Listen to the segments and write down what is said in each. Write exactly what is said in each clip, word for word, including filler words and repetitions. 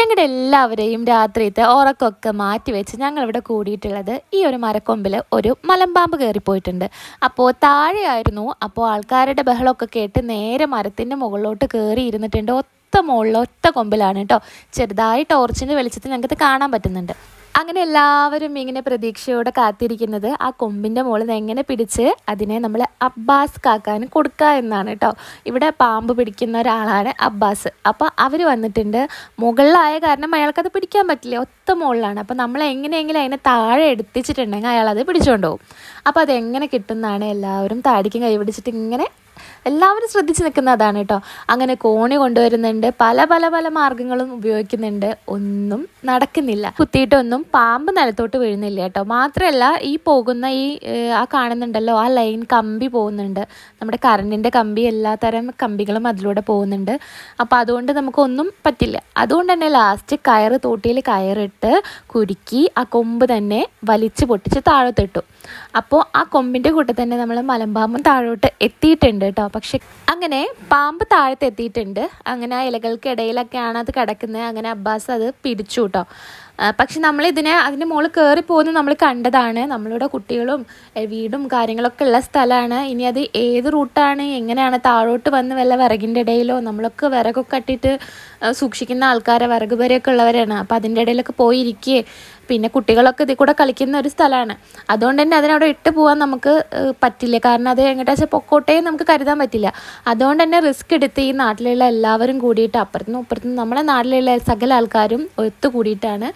ഞങ്ങളുടെ എല്ലാവരെയും രാത്രിയത്തെ ഉറക്കമൊക്കെ മാറ്റി വെച്ച് ഞങ്ങളിവിടെ കൂടിയിട്ടുള്ളത് ഈ ഒരു മരക്കൊമ്പിൽ ഒരു മലമ്പാമ്പ് കയറിപ്പോയിട്ടുണ്ട്. അപ്പോൾ താഴെയായിരുന്നു. അപ്പോൾ ആൾക്കാരുടെ ബഹളമൊക്കെ കേട്ട് നേരെ മരത്തിൻ്റെ മുകളിലോട്ട് കയറി ഇരുന്നിട്ടുണ്ട്. ഒത്ത മുകളിൽ ഒറ്റ കൊമ്പിലാണ് കേട്ടോ. ചെറുതായി ടോർച്ചിൻ്റെ വെളിച്ചത്തിൽ ഞങ്ങൾക്കത് കാണാൻ പറ്റുന്നുണ്ട്. അങ്ങനെ എല്ലാവരും ഇങ്ങനെ പ്രതീക്ഷയോടെ കാത്തിരിക്കുന്നത് ആ കൊമ്പിൻ്റെ മുകളിൽ നിന്ന് എങ്ങനെ പിടിച്ച് അതിനെ നമ്മൾ അബ്ബാസ് കാക്കാന് കൊടുക്കുക എന്നാണ് കേട്ടോ. ഇവിടെ പാമ്പ് പിടിക്കുന്ന ഒരാളാണ് അബ്ബാസ്. അപ്പോൾ അവർ വന്നിട്ടുണ്ട്. മുകളിലായ കാരണം അയാൾക്കത് പിടിക്കാൻ പറ്റില്ല, ഒത്ത മുകളിലാണ്. അപ്പോൾ നമ്മൾ എങ്ങനെയെങ്കിലും അതിനെ താഴെ എടുത്തിച്ചിട്ടുണ്ടെങ്കിൽ അയാളത് പിടിച്ചുകൊണ്ട് പോകും. അപ്പോൾ അതെങ്ങനെ കിട്ടുന്നതാണ് എല്ലാവരും താടിക്കും കൈ പിടിച്ചിട്ട് ഇങ്ങനെ എല്ലാവരും ശ്രദ്ധിച്ച് നിൽക്കുന്നതാണ് കേട്ടോ. അങ്ങനെ കോണി കൊണ്ടുവരുന്നുണ്ട്, പല പല പല മാർഗ്ഗങ്ങളും ഉപയോഗിക്കുന്നുണ്ട്. ഒന്നും നടക്കുന്നില്ല. കുത്തിയിട്ടൊന്നും പാമ്പ് നിലത്തോട്ട് വീഴുന്നില്ല കേട്ടോ. മാത്രമല്ല ഈ പോകുന്ന ഈ ആ കാണുന്നുണ്ടല്ലോ ആ ലൈൻ കമ്പി പോകുന്നുണ്ട്, നമ്മുടെ കറണ്ടിൻ്റെ കമ്പി, എല്ലാ തരം കമ്പികളും അതിലൂടെ പോകുന്നുണ്ട്. അപ്പോൾ അതുകൊണ്ട് നമുക്കൊന്നും പറ്റില്ല. അതുകൊണ്ട് തന്നെ ലാസ്റ്റ് കയറ് തോട്ടിയിൽ കയറിട്ട് കുരുക്കി ആ കൊമ്പ് തന്നെ വലിച്ച് പൊട്ടിച്ച് താഴോട്ടിട്ടു. അപ്പോൾ ആ കൊമ്പിൻ്റെ കൂട്ടത്തിൽ തന്നെ നമ്മൾ മലമ്പാമ്പും താഴോട്ട് എത്തിയിട്ടുണ്ട് കേട്ടോ. പക്ഷെ അങ്ങനെ പാമ്പ് താഴത്ത് എത്തിയിട്ടുണ്ട്. അങ്ങനെ ആ ഇലകൾക്കിടയിലൊക്കെയാണ് അത് കിടക്കുന്നത്. അങ്ങനെ അബ്ബാസ് അത് പിടിച്ചു കേട്ടോ. പക്ഷെ നമ്മളിതിനെ അതിൻ്റെ മുകളിൽ കയറി പോകുന്നത് നമ്മൾ കണ്ടതാണ്. നമ്മളിവിടെ കുട്ടികളും വീടും കാര്യങ്ങളൊക്കെ ഉള്ള സ്ഥലമാണ്. ഇനി അത് ഏത് റൂട്ടാണ്, എങ്ങനെയാണ്, താഴോട്ട് വന്ന് വല്ല വിറകിൻ്റെ ഇടയിലോ, നമ്മളൊക്കെ വിറകൊക്കെ കട്ടിയിട്ട് സൂക്ഷിക്കുന്ന ആൾക്കാരെ, വിറക് വരെയൊക്കെ ഉള്ളവരാണ്. അപ്പോൾ അതിൻ്റെ ഇടയിലൊക്കെ പോയിരിക്കുകയെ പിന്നെ കുട്ടികളൊക്കെ ഇതിൽ കൂടെ കളിക്കുന്ന ഒരു സ്ഥലമാണ്. അതുകൊണ്ട് തന്നെ അതിനവിടെ ഇട്ട് പോകാൻ നമുക്ക് പറ്റില്ല. കാരണം അത് എങ്ങോട്ടാ വെച്ചാൽ പൊക്കോട്ടേ നമുക്ക് കരുതാൻ പറ്റില്ല. അതുകൊണ്ട് തന്നെ റിസ്ക് എടുത്ത് ഈ നാട്ടിലുള്ള എല്ലാവരും കൂടിയിട്ട്, അപ്പുറത്തുനിന്നും ഇപ്പുറത്തുനിന്നും നമ്മുടെ നാട്ടിലുള്ള സകല ആൾക്കാരും ഒത്തു കൂടിയിട്ടാണ്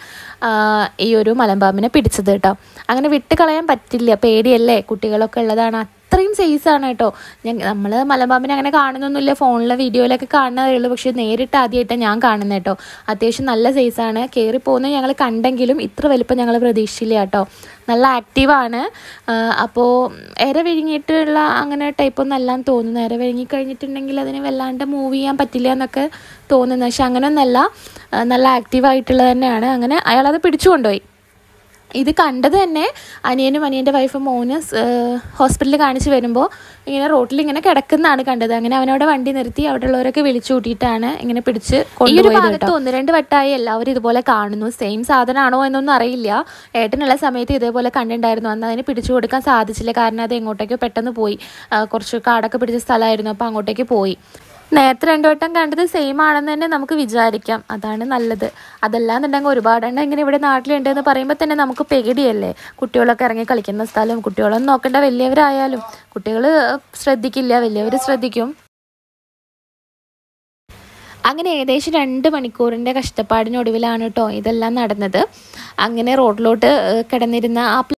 ഈ ഒരു മലമ്പാമ്പിനെ പിടിച്ചത് കേട്ടോ. അങ്ങനെ വിട്ട് കളയാൻ പറ്റില്ല, പേടിയല്ലേ, കുട്ടികളൊക്കെ ഉള്ളതാണ്. അത്രയും സൈസാണ് കേട്ടോ. ഞാൻ നമ്മൾ മലമ്പാമ്പിനെ അങ്ങനെ കാണുന്നൊന്നുമില്ല, ഫോണിലെ വീഡിയോയിലൊക്കെ കാണുന്നതേ ഉള്ളൂ. പക്ഷേ നേരിട്ട് ആദ്യമായിട്ടാണ് ഞാൻ കാണുന്നത് കേട്ടോ. അത്യാവശ്യം നല്ല സൈസാണ്. കയറിപ്പോകുന്നത് ഞങ്ങൾ കണ്ടെങ്കിലും ഇത്ര വലിപ്പം ഞങ്ങൾ പ്രതീക്ഷിച്ചില്ല കേട്ടോ. നല്ല ആക്റ്റീവാണ്. അപ്പോൾ ഇര വിഴുങ്ങിയിട്ടുള്ള അങ്ങനെ ടൈപ്പൊന്നും അല്ലാന്ന് തോന്നുന്നു. ഇര വിഴുങ്ങി കഴിഞ്ഞിട്ടുണ്ടെങ്കിൽ അതിന് വല്ലാണ്ട് മൂവ് ചെയ്യാൻ പറ്റില്ല എന്നൊക്കെ തോന്നുന്നു. പക്ഷെ അങ്ങനെയൊന്നല്ല, നല്ല ആക്റ്റീവായിട്ടുള്ളത് തന്നെയാണ്. അങ്ങനെ അയാളത് പിടിച്ചു കൊണ്ടുപോയി. ഇത് കണ്ടത് തന്നെ അനിയനും അനിയൻ്റെ വൈഫും മോന് ഹോസ്പിറ്റലിൽ കാണിച്ച് വരുമ്പോൾ ഇങ്ങനെ റോട്ടിൽ ഇങ്ങനെ കിടക്കുന്നതാണ് കണ്ടത്. അങ്ങനെ അവനവിടെ വണ്ടി നിർത്തി അവിടെ ഉള്ളവരൊക്കെ വിളിച്ചു കൂട്ടിയിട്ടാണ് ഇങ്ങനെ പിടിച്ച് കൊണ്ടുപോയത് കേട്ടോ. ഒന്ന് രണ്ട് വട്ടമായി എല്ലാവരും ഇതുപോലെ കാണുന്നു. സെയിം സാധനമാണോ എന്നൊന്നും അറിയില്ല. ഏട്ടനുള്ള സമയത്ത് ഇതേപോലെ കണ്ടിട്ടുണ്ടായിരുന്നു. അന്ന് അതിന് പിടിച്ചു കൊടുക്കാൻ സാധിച്ചില്ല. കാരണം അത് എങ്ങോട്ടേക്കോ പെട്ടെന്ന് പോയി. കുറച്ച് കാടൊക്കെ പിടിച്ച സ്ഥലമായിരുന്നു. അപ്പോൾ അങ്ങോട്ടേക്ക് പോയി. നേരത്തെ രണ്ടു വട്ടം കണ്ടത് സെയിം ആണെന്ന് തന്നെ നമുക്ക് വിചാരിക്കാം. അതാണ് നല്ലത്. അതല്ലാന്നുണ്ടെങ്കിൽ ഒരുപാടെണ്ണം ഇങ്ങനെ ഇവിടെ നാട്ടിലുണ്ടെന്ന് പറയുമ്പോൾ തന്നെ നമുക്ക് പേടിയല്ലേ. കുട്ടികളൊക്കെ ഇറങ്ങി കളിക്കുന്ന സ്ഥലം, കുട്ടികളൊന്നും നോക്കേണ്ട, വലിയവരായാലും കുട്ടികൾ ശ്രദ്ധിക്കില്ല, വലിയവർ ശ്രദ്ധിക്കും. അങ്ങനെ ഏകദേശം രണ്ട് മണിക്കൂറിൻ്റെ കഷ്ടപ്പാടിനൊടുവിലാണ് കേട്ടോ ഇതെല്ലാം നടന്നത്. അങ്ങനെ റോഡിലോട്ട് കിടന്നിരുന്ന ആ